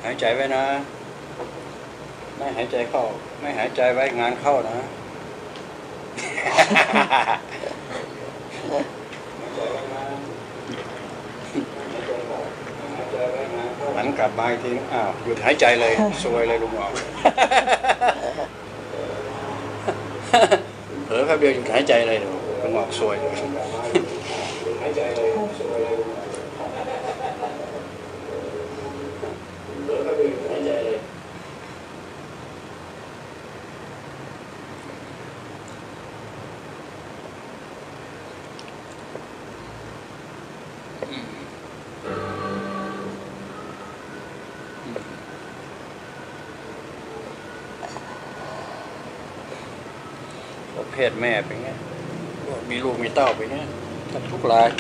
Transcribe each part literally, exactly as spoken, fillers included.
ายใจไว้นะไม่หายใจเข้าไม่หายใจไว้งานเข้านะหันกลับมาอีกทีอ้าวหยุดหายใจเลยซวยเลยลุงหมอเผลอแป๊บเดียวหยุดหายใจเลยลุงหมอซวยเลยหายใจเลยซวยเลยเผลอแป๊บเดียวหยุดหายใจเลยเพศแม่เป็นไงมีลูกมีเต้าเป็นไงทุกราย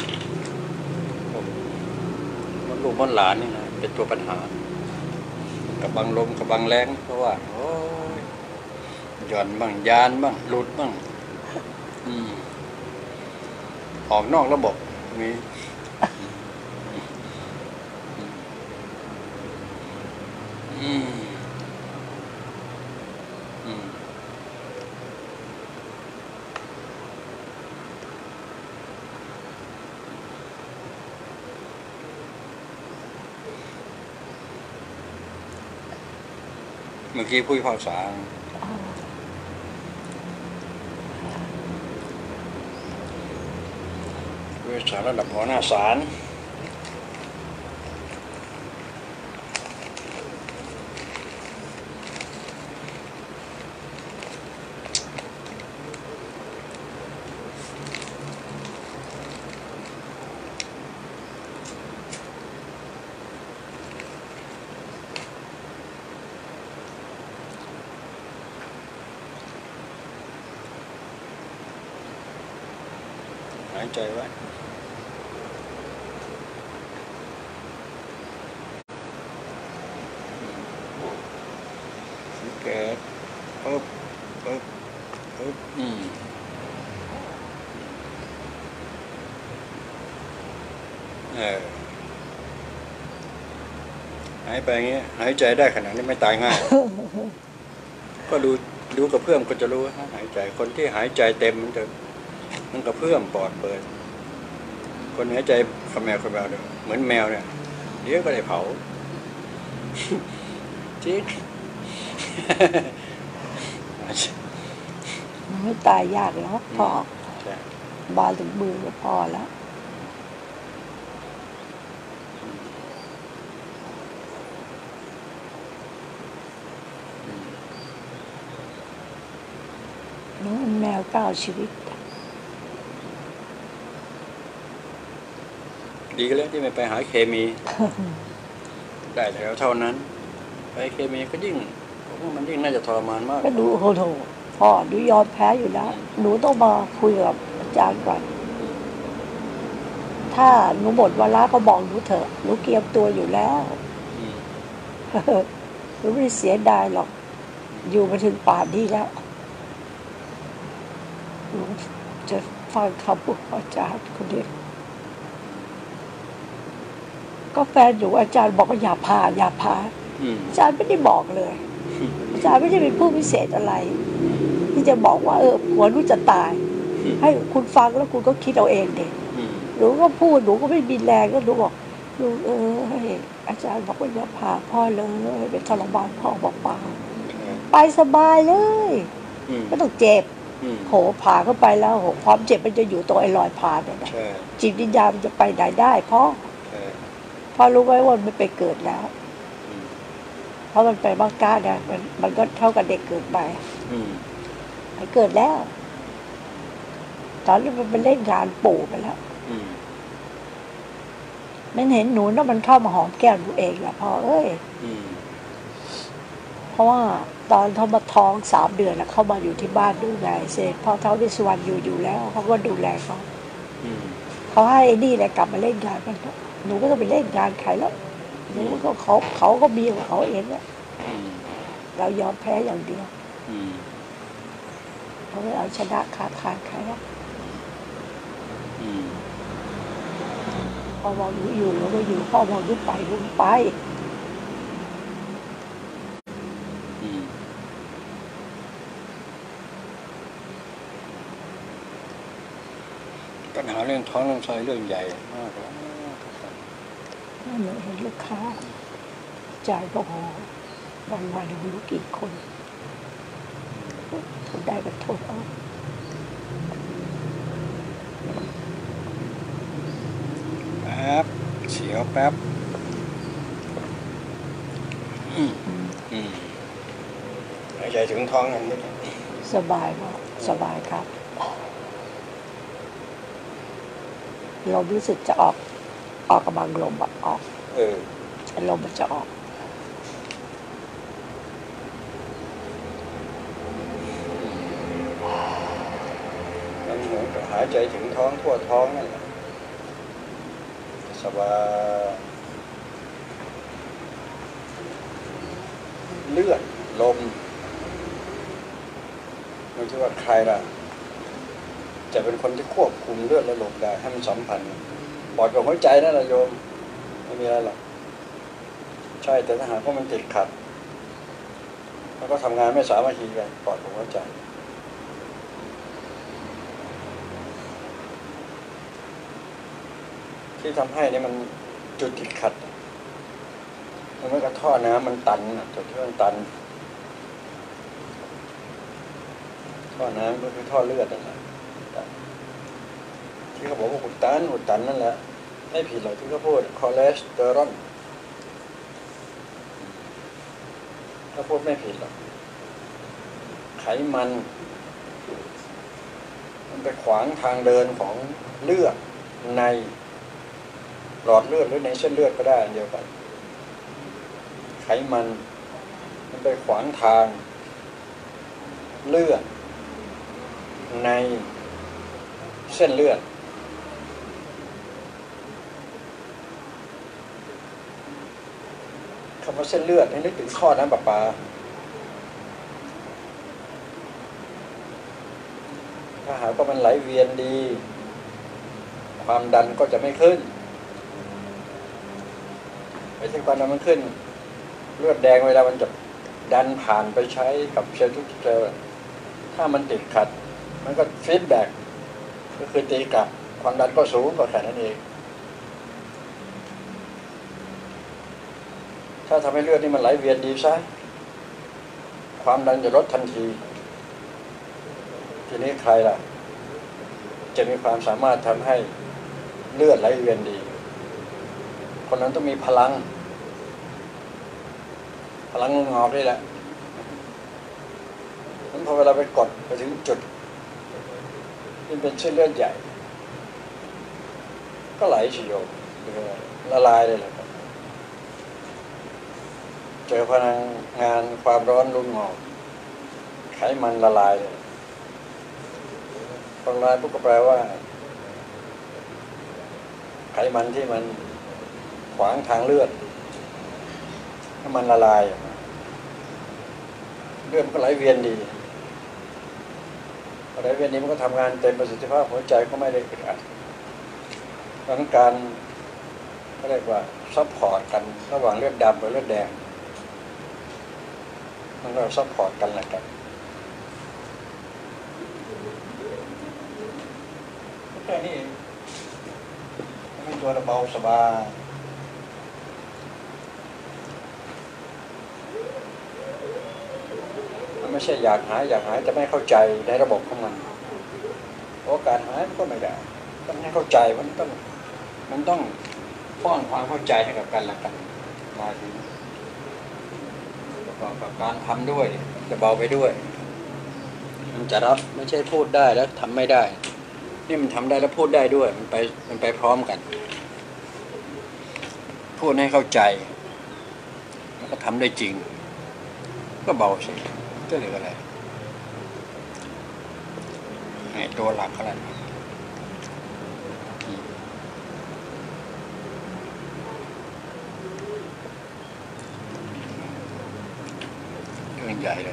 มันลูกมันหลานนี่นะเป็นตัวปัญหากับบังลมกับบังแรงเพราะว่าโอ้ยหย่อนบ้างยานบ้างหลุดบ้างอืมออกนอกระบบมีอืมอืมเมื่อกี้พูดภาษาผู้สารระดับหัวหน้าศาลหายใจไว้สังเกตปึ๊บปึ๊บปึ๊บอืมเออหายไปอย่างเงี้ยหายใจได้ขนาดนี้ไม่ตายง่าย ก็ดูดูกับเพื่อนก็จะรู้ว่าหายใจคนที่หายใจเต็มมันจะมันกับเพื่อนปอดเปิดคนหายใจขมแมวขมแมวเนี่ยเหมือนแมวเนี่ยเดี๋ยวก็ได้เผาจริงมันไม่ตายยากแล้วพอบาถึงมือก็พอแล้วน้องแมวเก้าชีวิตดีก็แล้วที่ไม่ไปหาเคมีได้แล้วเท่านั้นไปเคมีก็ยิ่งผมว่ามันยิ่งน่าจะทรมานมากก็ดูโหโหพ่อดูยอมแพ้อยู่แล้วหนูต้องมาคุยกับอาจารย์ก่อนถ้าหนูหมดวาระก็บอกหนูเถอะหนูเกียมตัวอยู่แล้วหนูไม่เสียดายหรอกอยู่มาถึงป่านนี้แล้วหนูจะฟังคำพูดอาจารย์คนเดียวก็แฟนอยู่อาจารย์บอกว่าอย่าพาอย่าพาอาจารย์ไม่ได้บอกเลยอาจารย์ไม่ได้เป็นผู้พิเศษอะไรที่จะบอกว่าเออผัวหนูจะตายให้คุณฟังแล้วคุณก็คิดเอาเองเด็กหนูก็พูดหนูก็ไม่มีแรงก็หนูบอกหนูเออให้อาจารย์บอกว่าอย่าพาพ่อเลยเป็นทรมานพ่อบอกเปล่าไปสบายเลยไม่ต้องเจ็บโหผ่าเข้าไปแล้วโหความเจ็บมันจะอยู่ตรงไอ้รอยผ่าเนี่ยนะจิตวิญญาณมันจะไปไหนได้พ่อพ่อรู้ไว้ว่ามันไปเกิดแล้วเพราะมันไปบ้างก้าเนี่ยมันมันก็เท่ากับเด็กเกิดไปไปเกิดแล้วตอนนี้มันไปเล่นงานปู่ไปแล้วมันเห็นหนูแล้วมันเข้ามาหอมแก้มหนูเองแหละพ่อเอ้ยเพราะว่าตอนเขามาท้องสามเดือนแล้วเข้ามาอยู่ที่บ้านดูไงเสร็จพ่อเท้าวิศวรรณอยู่อยู่แล้วเขาก็ดูแลเขาเขาให้นี่แหละกลับมาเล่นงานกันหนูก็ต้องไปเล่นงานใครแล้วหนูก็เขาเขาก็มีของเขาเองแหละเรายอมแพ้อย่างเดียวเขาไม่เอาชนะขาดขาดใครแล้วพ่อบอกหนูอยู่หนูก็อยู่พ่อบอกหนูไปหนูไปเรื่องท้องเรื่องไส้เรื่องใหญ่มากแล้วนั่นเลยเห็นลูกค้าจ่ายก็พอวันวันไม่รู้กี่คนทนได้ก็ทนเอาแป๊บเสียวแป๊บอืมอืมหายใจถึงท้องอย่างนี้สบายมากสบายครับลมรู้สึกจะออกออกกำลังลมแบบออกเออลมมันจะออกมันเหมือนกับหายใจถึงท้องทั่วท้องนั่นแหละสบายเลือดลมไม่ใช่ว่าใครล่ะจะเป็นคนที่ควบคุมเลือดและลมได้ให้มันสัมพันธ์ปอดกับหัวใจนั่นแหละโยมไม่มีอะไรหรอกใช่แต่ถ้าหากว่ามันติดขัดแล้วก็ทำงานไม่สามัคคีกันปอดกับหัวใจที่ทำให้นี่มันจุดติดขัดมันเหมือนกับท่อน้ำมันตันจุดที่มันตันท่อน้ำก็คือท่อเลือดนั่นแหละที่เขาบอกว่าอุดตันอุดตันนั่นแหละไม่ผิดหรอกที่เขาพูดคอเลสเตอรอลเขาพูดไม่ผิดหรอกไขมันมันไปขวางทางเดินของเลือดในหลอดเลือดหรือในเส้นเลือดก็ได้อันเดียวกันไขมันมันไปขวางทางเลือดในเส้นเลือดคำว่าเส้นเลือดให้นึกถึงท่อน้ำประปาถ้าหากว่ามันไหลเวียนดีความดันก็จะไม่ขึ้นไอ้ที่ความดันมันขึ้นเลือดแดงเวลามันจะดันผ่านไปใช้กับเซลล์ทุกเซลล์ถ้ามันติดขัดมันก็ฟีดแบ็กก็คือตีกลับความดันก็สูงก็แค่นั้นเองถ้าทำให้เลือดนี่มันไหลเวียนดีซะความดันจะลดทันทีทีนี้ใครล่ะจะมีความสามารถทำให้เลือดไหลเวียนดีคนนั้นต้องมีพลังพลังงอกนี่แหละนั้นพอเวลาไปกดไปถึงจุดที่เป็นเส้นเลือดใหญ่ก็ไหลฉีโยละลายเลยแหละครับเจอพลังงานความร้อนรุ่งงอกไขมันละลายเลยละลายปุ๊บก็แปลว่าไขมันที่มันขวางทางเลือดถ้ามันละลายเลือดมันก็ไหลเวียนดีพอไหลเวียนดีมันก็ทำงานเต็มประสิทธิภาพหัวใจก็ไม่ได้อึดอัดดังนั้นการก็เรียกว่าซัพพอร์ตกันระหว่างเลือดดำกับเลือดแดงมันก็ซัพพอร์ตกันแหละกันแค่นี้ไม่ตัวเบาสบายมันไม่ใช่อยากหายอยากหายแต่ไม่เข้าใจในระบบของมันเพราะการหายมันก็ไม่ได้ต้องให้เข้าใจมันต้องมันต้องป้อนความเข้าใจให้กับกันและกันมาถึงประกอบกับการทำด้วยจะเบาไปด้วยมันจะรับไม่ใช่พูดได้แล้วทำไม่ได้นี่มันทำได้แล้วพูดได้ด้วยมันไปมันไปพร้อมกันพูดให้เข้าใจแล้วก็ทำได้จริงก็เบาสิก็เหลืออะไรไอ้ตัวหลักอะไรเรื่องใหญ่เลย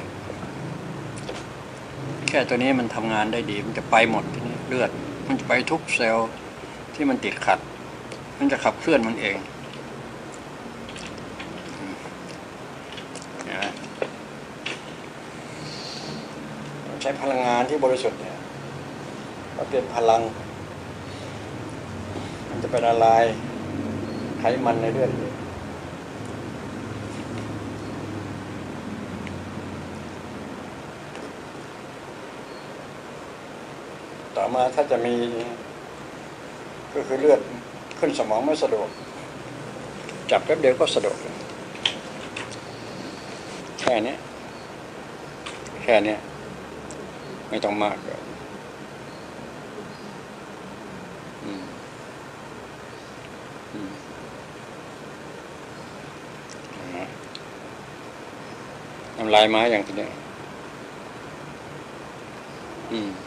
แค่ตัวนี้มันทำงานได้ดีมันจะไปหมดทีนี้เลือดมันจะไปทุกเซลล์ที่มันติดขัดมันจะขับเคลื่อนมันเองใช้พลังงานที่บริสุทธิ์เนี่ยมาเป็นพลังจะไปละลายไขมันในเลือดต่อมาถ้าจะมีก็คือเลือดขึ้นสมองไม่สะดวกจับแป๊บเดียวก็สะดวกแค่นี้แค่นี้ไม่ต้องมากเลยอืมอืมน้ำลายมาอย่างทีเนี้ยอืม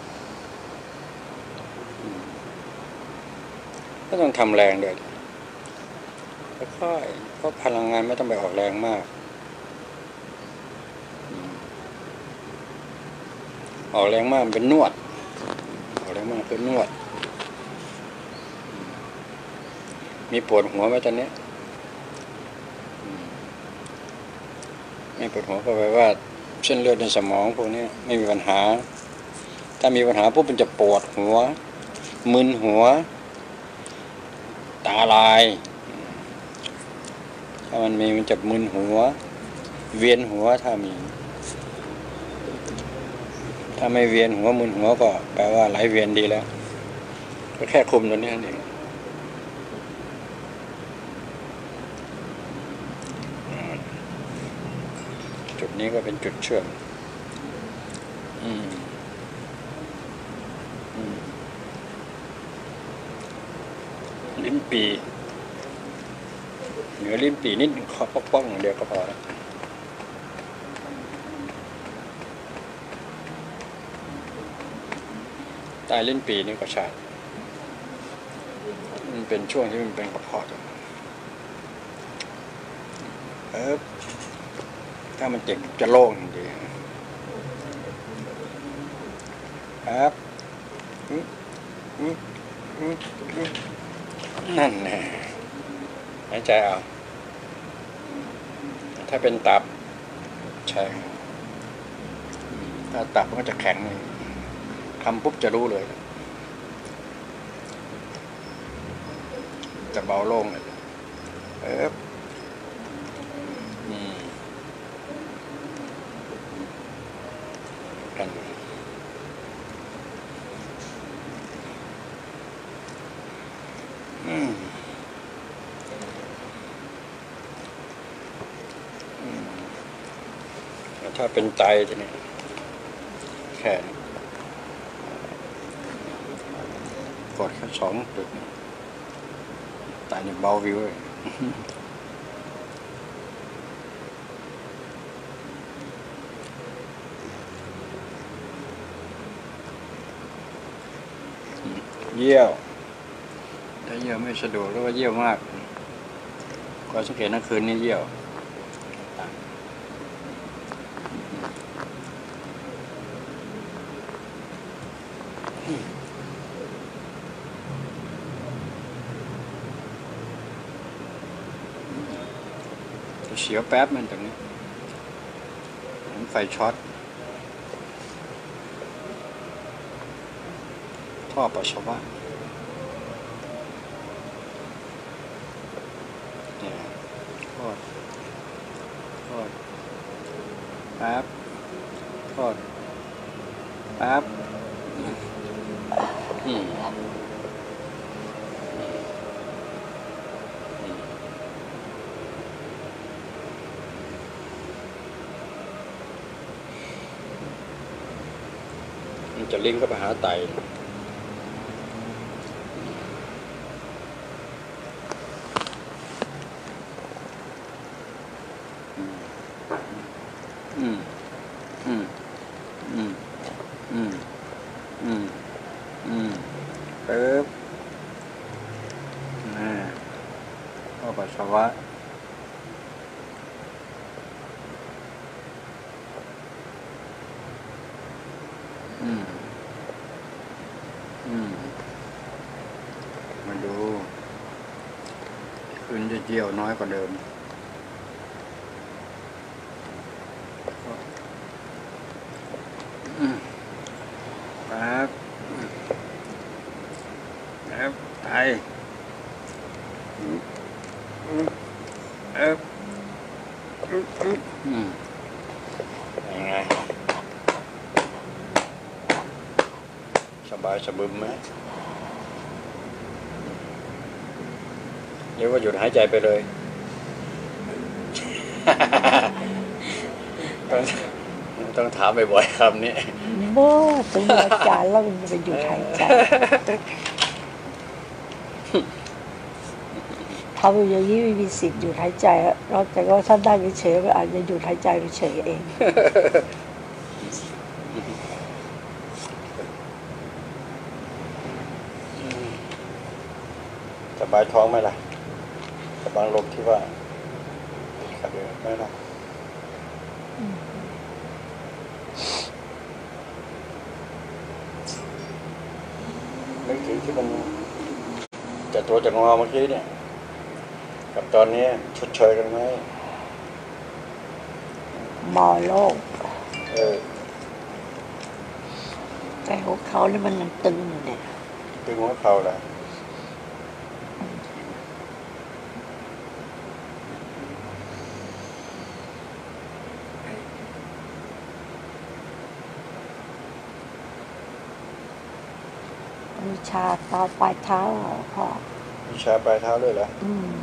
ไม่ต้องทำแรงเลยค่อยๆเพราะพลังงานไม่ต้องไปออกแรงมากออกแรงมากเป็นนวดออกแรงมากเป็นนวดมีปวดหัวไหมตอนนี้ไม่ปวดหัวก็แปลว่าเส้นเลือดในสมองพวกนี้ไม่มีปัญหาถ้ามีปัญหาปุ๊บมันจะปวดหัวมึนหัวตาลายถ้ามันมีมันจะมึนหัวเวียนหัวถ้ามีถ้าไม่เวียนหัวมึนหัวก็แปลว่าไหลเวียนดีแล้วก็แค่คุมตัวนี้นั่นเองจุดนี้ก็เป็นจุดเชื่อมอืมอืมลิ้นปีเหนือลิ้นปีนิดขอป้องๆเดียวก็พอแล้วใต้ลิ้นปีนี่ก็ใช่มันเป็นช่วงที่มันเป็นกระเพาะเออถ้ามันเจ็บจะโล่งจริงๆครับนั่นแน่หายใจเอาถ้าเป็นตับใช่ถ้าตับมันก็จะแข็งเลยทำปุ๊บจะรู้เลยจะเบาโล่งเลยเอออืมกันอืมถ้าเป็นไตทีนี้แค่กดแค่สองจุดไตนี่เบาวิวเลยเยี่ยวถ้าเยี่ยวไม่สะดวกหรือว่าเยี่ยวมากก็สังเกตนะคืนนี้เยี่ยวเสียวแป๊บมันตรงนี้เหมือนไฟช็อตท่อปัสสาวะเนี่ยทอดทอดแป๊บทอดแป๊บอืมมันจะลิงก์เข้าไปหาไตอืมอืมอืมอืมอืมอืมปึ๊บน่าท่อปัสสาวะอืมอืมมาดูคืนจะเจียวน้อยกว่าเดิมแป๊บแป๊บไตเอออืมยังไงสบายสบึมไหมหรือว่าหยุดหายใจไปเลย ต้องต้องถามบ่อยๆคำนี้เมื่อถึงอาจารย์แล้วมันจะไปหยุดหายใจทำอย่างนี้ไม่มีสิทธิ์หยุดหายใจนอกจากว่าท่านได้เฉยๆอาจจะหยุดหายใจไปเฉยเองสบายท้องไหมล่ะสบายลมที่ว่าขัดเดือดไหมล่ะนึกถึงที่มันจะตัวจะงอเมื่อกี้เนี่ยกับตอนนี้ชดเชยกันไหมหมอโลกเออแต่หัวเขาเนี่ยมันยังตึงอยู่เนี่ยตึงหัวเข่าแหละวิชาตาปลายเท้าพ่อวิชาปลายเท้าด้วยเหรออืม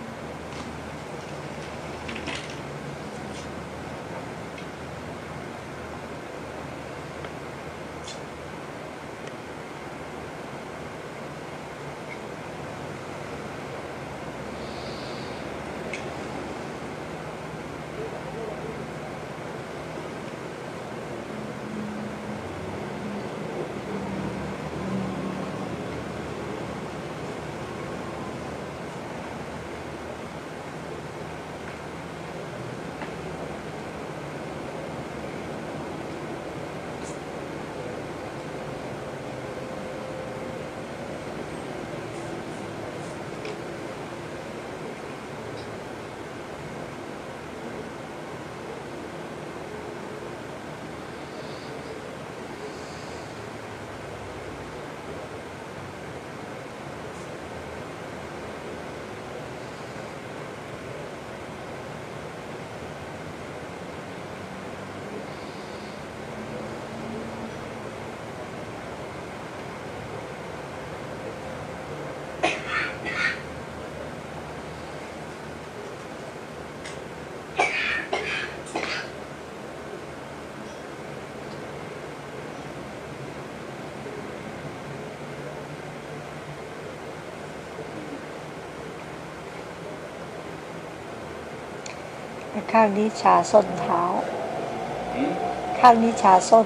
ข้างนี้ชาส้นเท้าข้างนี้ชาส้น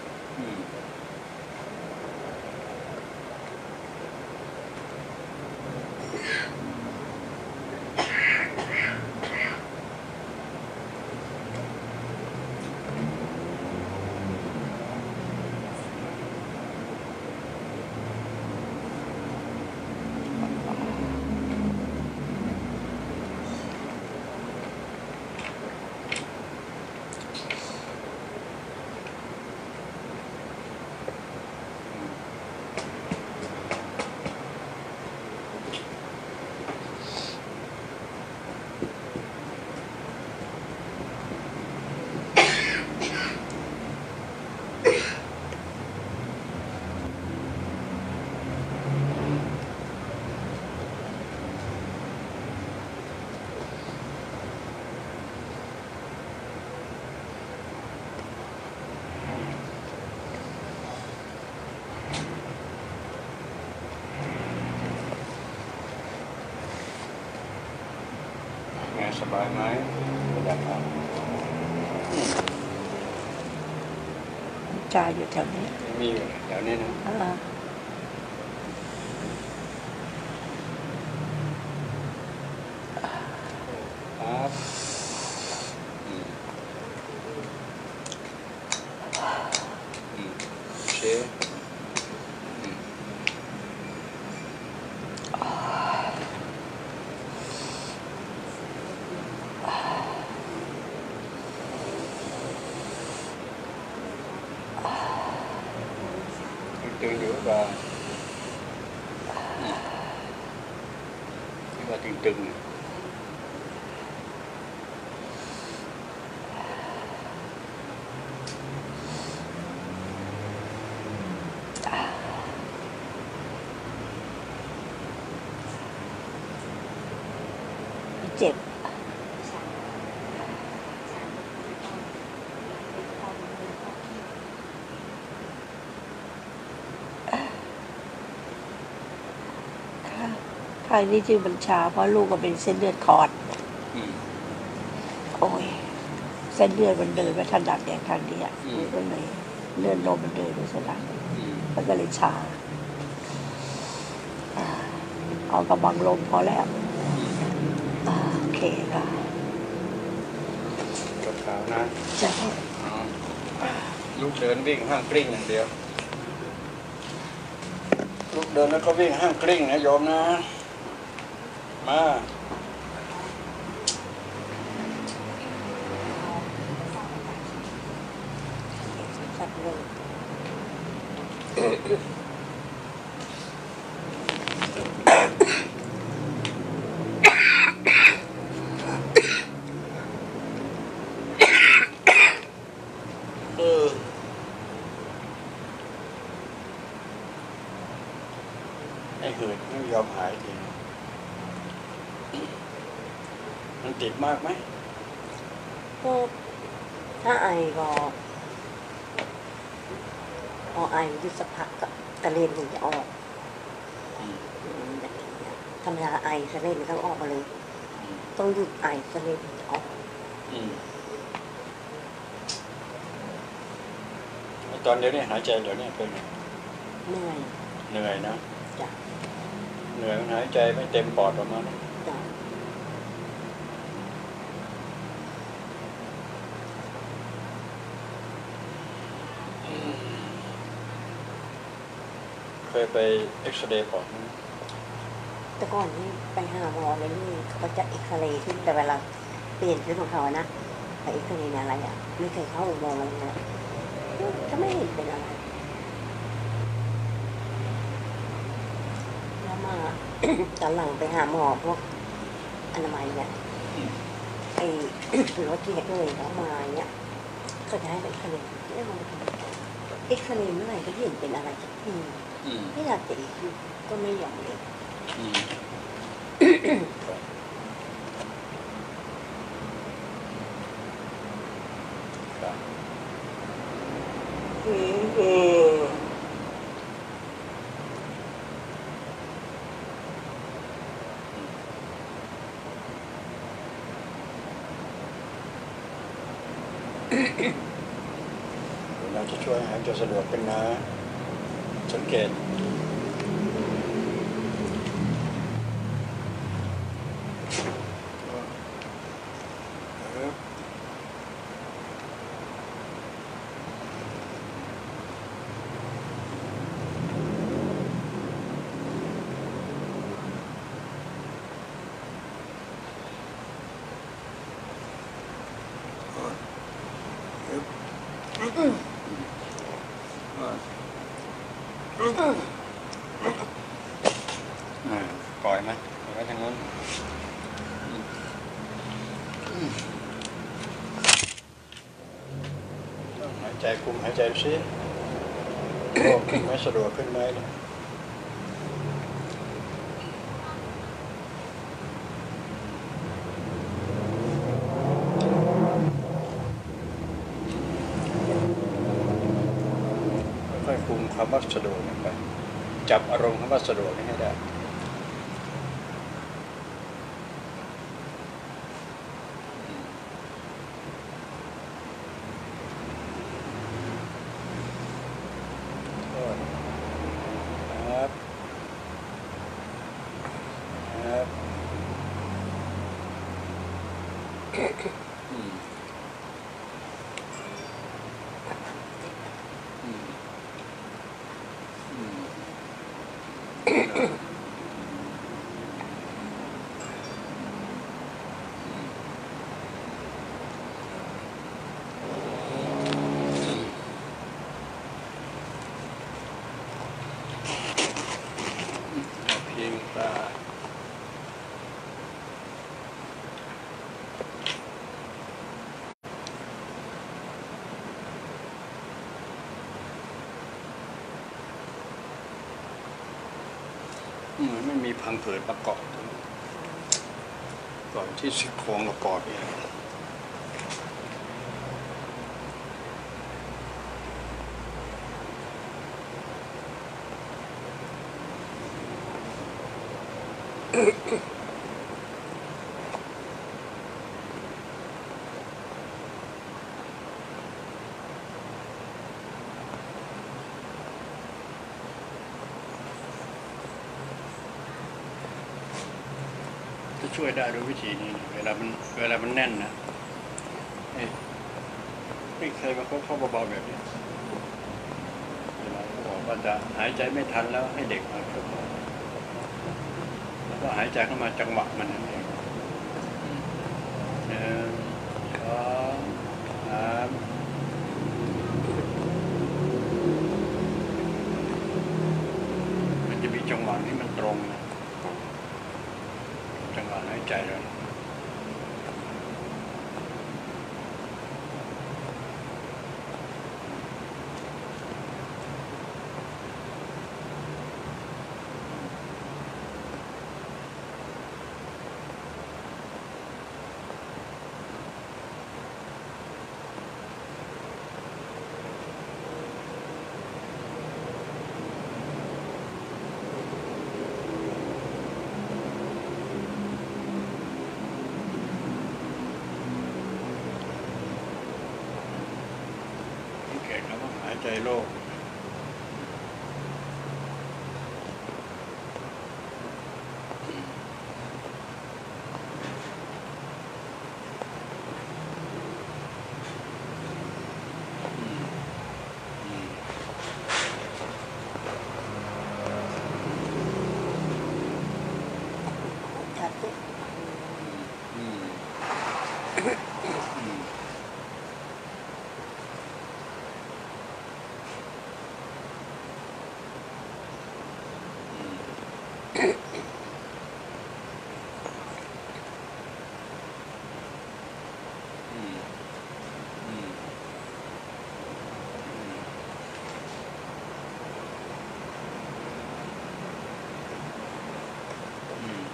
สบายไหมอยากทำจาอยู่แถวนี้มีอยู่แถวนี้นะครับโอเคตึงอยู่ว่าที่ว่าตึงๆเจ็บข้างนี้ชื่อบัญชาเพราะลูกก็เป็นเส้นเลือดขอดโอ้ยเส้นเลือดมันเดินไม่ถนัดอย่างทางนี้อ่ะก็เลยเลือดลมมันเดินไม่ถนัดมันก็เลยชาเอากำบังลมพอแล้วโอเคค่ะกดขาวนะจะลูกเดินวิ่งห้างกลิ้งอย่างเดียวลูกเดินแล้วก็วิ่งห้างกลิ้งนะโยมนะมาสักเลยไอ้หืดไม่ยอมหายทีมันติดมากไหมก็ถ้าไอก็พอไอหยุดสักพักก็ตะเลนถึงจะออกธรรมดาไอตะเลนมันต้องออกมาเลยต้องหยุดไอตะเลนถึงจะออกตอนเดี๋ยวนี้หายใจเดี๋ยวนี้เป็นเหนื่อยเหนื่อยนะจ้ะเหนื่อยมันหายใจไม่เต็มปอดออกมานะจ้ะเคยไปเอ็กซเรย์ปอดไหมแต่ก่อนนี่ไปหาหมอเลยนี่เขาก็จะเอ็กซเรย์ที่แต่เวลาเปลี่ยนชุดของเขานะไปเอ็กซเรย์อะไรอ่ะไม่เคยเข้าอุโมงค์อะไรเลยก็ไม่เห็นเป็นอะไรแล้วมา ตอนหลังไปหาหมอพวกอนามัยเนี่ยไอ้รถที่เอ่ยเขามาเนี่ยเขาจะให้ไปเอ็กซเรย์เรื่องมันเอ็กซเรย์เมื่อไหร่ก็เห็นเป็นอะไรสักทีไม่อยากจะอีกก็ไม่ยอมเลยเราจะช่วยให้จะสะดวกขึ้นนะสังเกตปล่อยไหมปล่อยไว้ทางนู้นหายใจคุมหายใจซิโอ้ขึ้นไหมสะดวกขึ้นไหมค่อยคุมคำว่าสะดวกไปจับอารมณ์คำว่าสะดวกให้ได้ครับครับอืมอืมอืมเพียงตาเหมือนไม่มีพังผืดประกอบก่อนที่ซี่โครงกับปอดเนี่ยจะช่วยได้ด้วยวิธีนี้นะเวลามันเวลามันแน่นนะเอ้ยไม่เคยมาเขาเข้าเบาๆแบบนี้เวลาเขาบอกว่าจะหายใจไม่ทันแล้วให้เด็กมาช่วยแล้วก็หายใจเข้ามาจังหวะมันนั่นเองหนึ่งสองสามมันจะมีจังหวะที่มันตรงนะจังหวะหายใจเราแก่เขาต้องหายใจโล่งอืมอืมอืมอืมอืม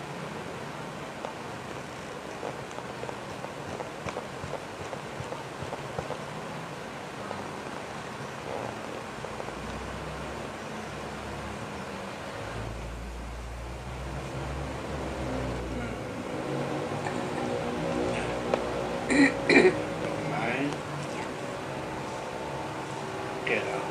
ตรงไหนเกลียดเหรอ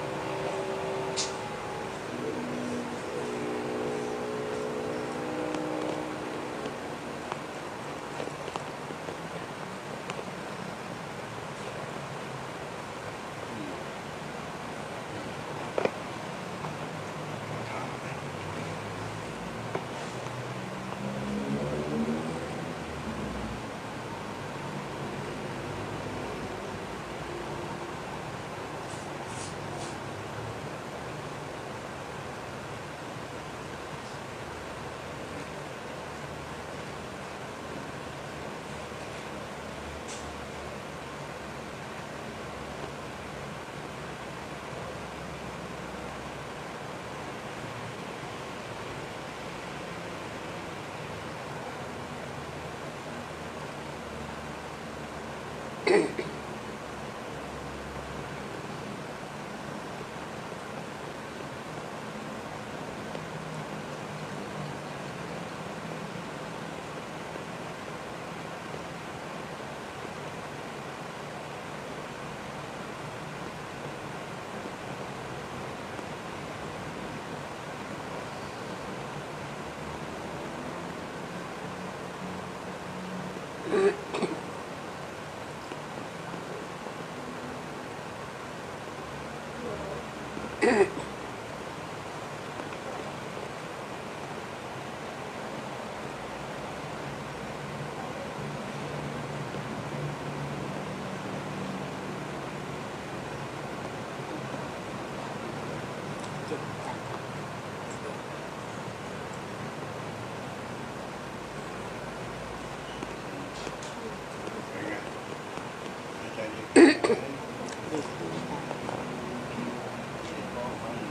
เป็นไงหายใจดีขึ้นไหม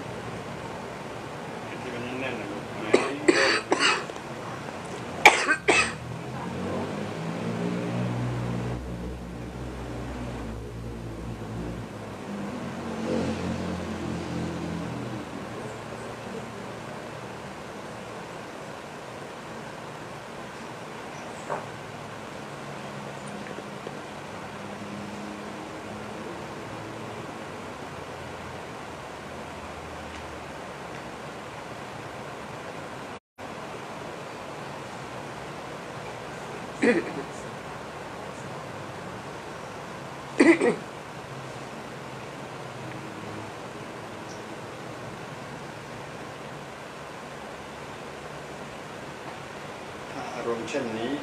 ถ้าอารมณ์เช่นนี้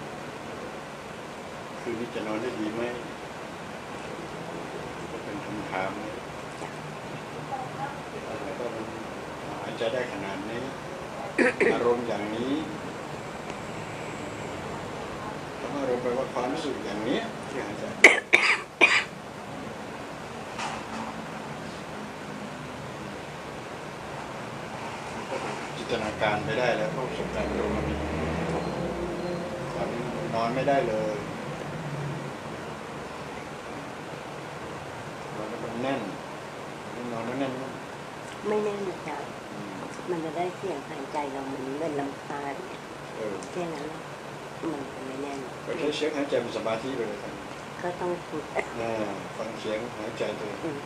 คืนนี้จะนอนได้ดีไหมก็เป็นคำถามนะอะไรก็มันหายใจได้ขนาดนี้ อารมณ์อย่างนี้ต้องอารมณ์แปลว่าความรู้สึกอย่างนี้ที่หายใจจินตนาการไปได้แล้วเพราะประสบการณ์ตรงมันมีฝันนอนไม่ได้เลยนอนแล้วมันแน่นนอนแล้วแน่นไม่แน่นจ้ะมันจะได้เสียงหายใจเรามันเหมือนลำคาญเออแค่นั้นแหละมันจะไม่แน่นก็ใช้เสียงหายใจเป็นสมาธิไปเลยครับก็ต้องฝึกอ่าฟังเสียงหายใจตัวเองอืม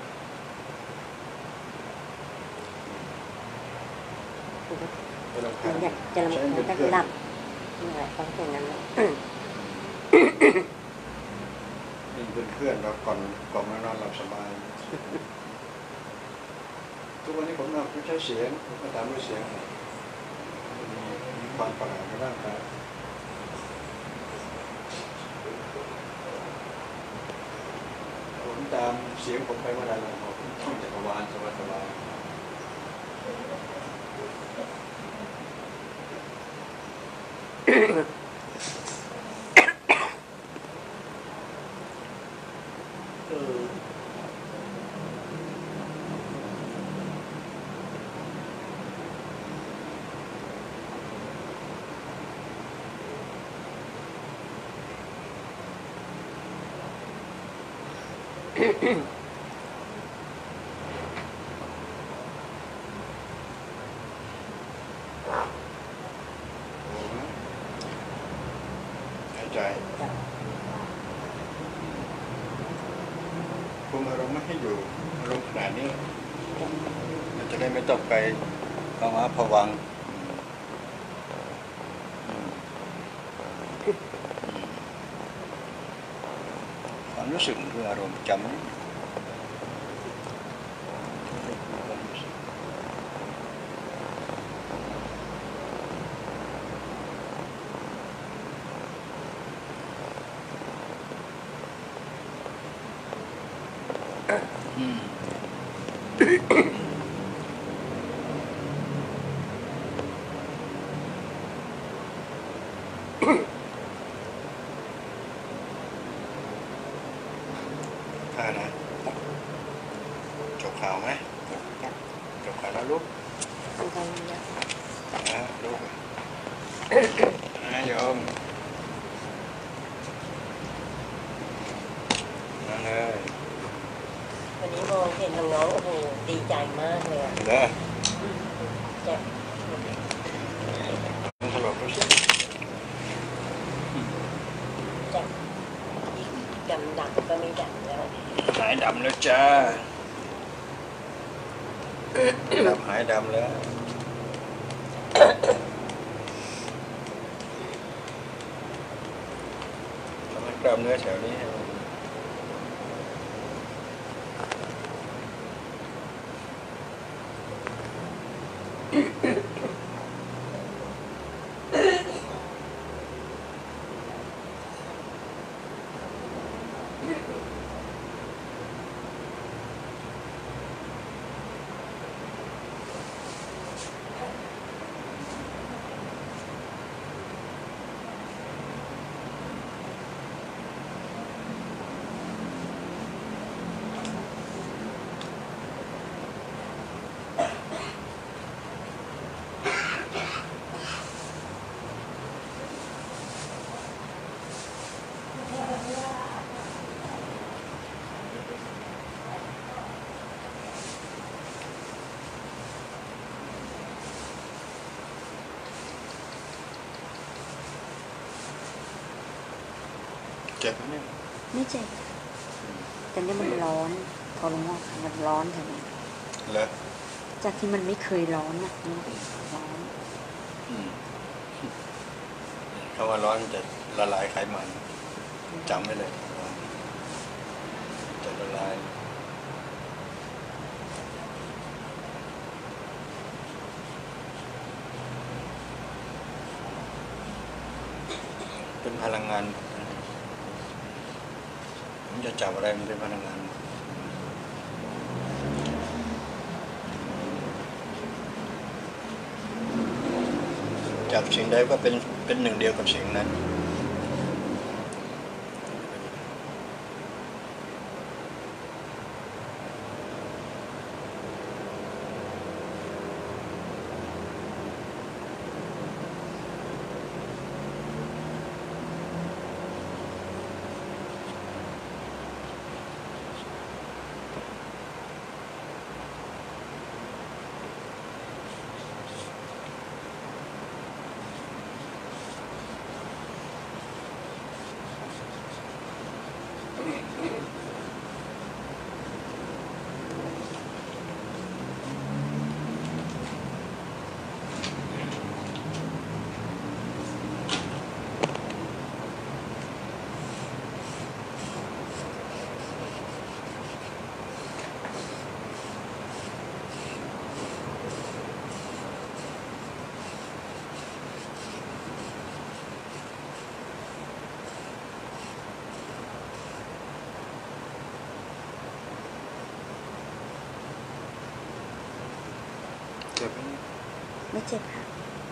ฝึกไม่ต้องมัคานอยากจะลำใช้คาญเป็นก็เพื่อนหลับนี่แหละต้องเป็นนั้นแหละนี่เป็นเพื่อนเราก่อนก่อนมานอนหลับสบายทุกวันนี้ผมนอนผมใช้เสียงผมก็ตามด้วยเสียงมีมีความประหลาดในร่างกายผมตามเสียงผมไปเมื่อไรล่ะผมท่องจักรวาลสบายสบายเออหายใจคุมอารมณ์ไม่ให้อยู่อารมณ์ขนาดนี้มันจะได้ไม่ต้องไปภาวะผวังค์อืมความรู้สึกคืออารมณ์จำนี่ความรู้สึกอืม ท่านะจบข่าวไหมจบข่าวแล้วลุกมันก็ยากนะลุกนะโยมนั่นเลยวันนี้มองเห็นน้องๆโอ้โหดีใจมากเลยอ่ะเด้อจะมันถลกดูสิจะดำดำก็ไม่ดำแล้วหายดำแล้วจ้าดำหายดำแล้วทำให้กล้ามเนื้อแถวนี้ให้มันเจ็บไหมเนี่ยไม่เจ็บแต่เนี่ยมันร้อนพอลงว่ามันร้อนถึงเหรอจากที่มันไม่เคยร้อนอ่ะนี่ร้อนอืมขถ้าว่าร้อนจะละลายไขมันจำไว้เลยจะละลายเป็นพลังงานมันจะจับอะไรมันเป็นพลังงานจับสิ่งใดก็เป็นเป็นหนึ่งเดียวกับสิ่งนั้นเจ็บไหมไม่เจ็บค่ะ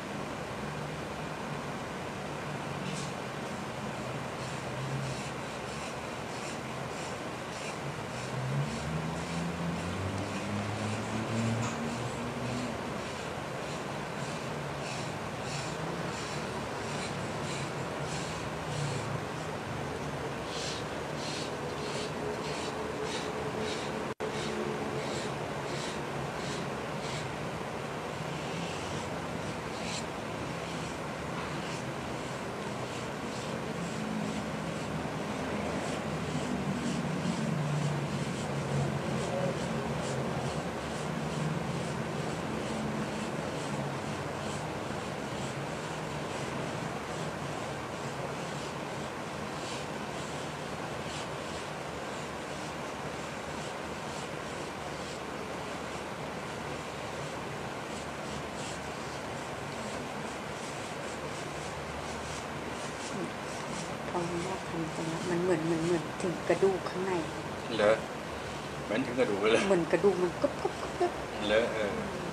พอมันทำตรงนั้นมันเหมือนเหมือนเหมือนถึงกระดูกข้างในเหรอเหมือนถึงกระดูกเลยเหมือนกระดูกมันกึ๊บกึ๊บกึ๊บกึ๊บเหรอเออ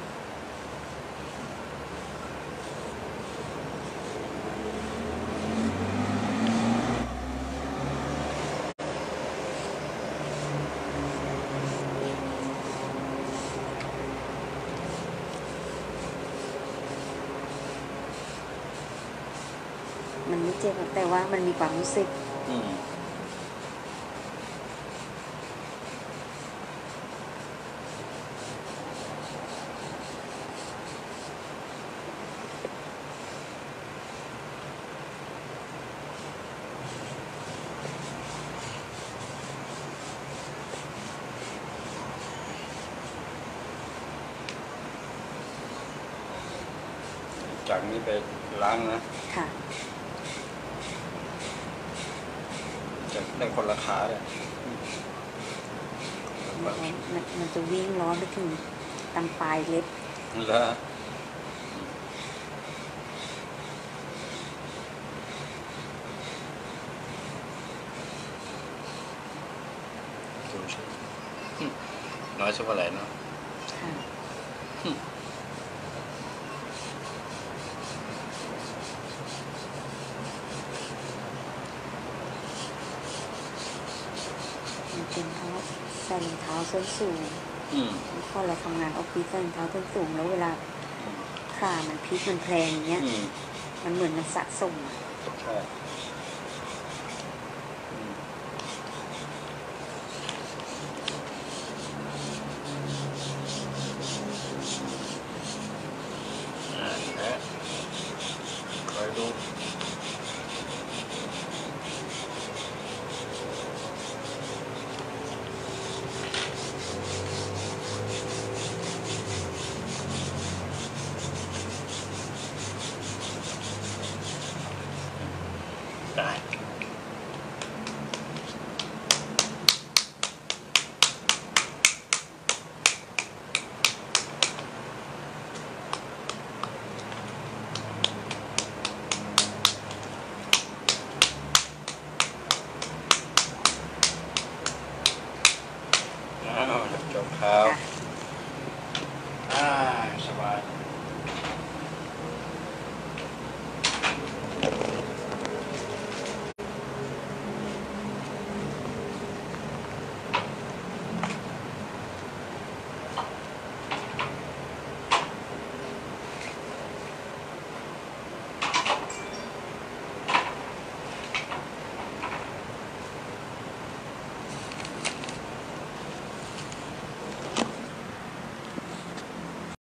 มันไม่เจ็บแต่ว่ามันมีความรู้สึกอืมจากนี้ไปล้างนะค่ะจะได้คนละขาเลยมันมันมันจะวิ่งร้อนไปถึงตามปลายเล็บเหรอดูสิอืมน้อยสักเท่าไหร่เนาะค่ะ มันเป็นเพราะใส่รองเท้าส้นสูงอืมพอเราทำงานออฟฟิศใส่รองเท้าส้นสูงแล้วเวลาขามันพลิกมันแพลงอย่างเงี้ยอืมมันเหมือนมันสะสมอะใช่อืมอ่าแหละคอยดู เตาย